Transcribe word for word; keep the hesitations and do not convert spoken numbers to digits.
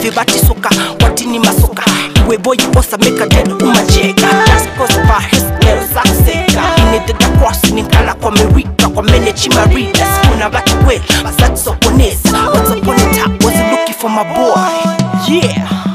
bati soka watini masoka iwe boy bossa make a dead umacheka that's cause by his girl sakseka inede da cross ni kala kwa merika kwa mene chimarida kuna bati well but that's so honest what's up on the top was looking for my boy yeah